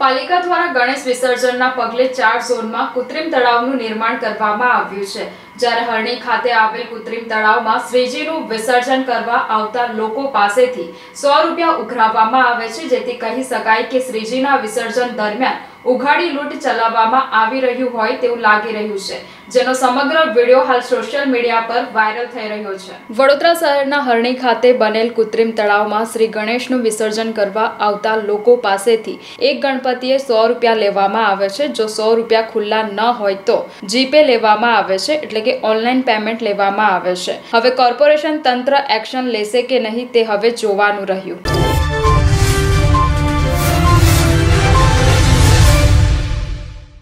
પાલિકા દ્વારા ગણેશ વિસર્જનના પગલે 4 ઝોનમાં કૃત્રિમ તળાવનું નિર્માણ કરવામાં આવ્યું છે। જ્યારે હરણી ખાતે આવેલ કૃત્રિમ તળાવમાં શ્રીજીનું વિસર્જન કરવા આવતા લોકો પાસેથી 100 રૂપિયા ઉઘરાવવામાં આવે છે, જેથી કહી શકાય કે શ્રીજીના વિસર્જન દરમિયાન ઉઘાડી લૂંટ ચલાવવામાં આવી રહ્યું હોય તેવું લાગી રહ્યું છે, જેનો સમગ્ર વિડીયો હાલ સોશિયલ મીડિયા પર વાયરલ થઈ રહ્યો છે। વડોદરા શહેરના હરણી ખાતે બનેલ કૃત્રિમ તળાવમાં શ્રી ગણેશનું વિસર્જન કરવા આવતા લોકો પાસેથી એક ગણપતિએ 100 રૂપિયા લેવામાં આવે છે। જો 100 રૂપિયા ખુલ્લા ન હોય તો જીપે લેવામાં આવે છે, એટલે કે ઓનલાઈન પેમેન્ટ લેવામાં આવે છે। હવે કોર્પોરેશન તંત્ર એક્શન લેશે કે નહીં તે હવે જોવાનું રહ્યું।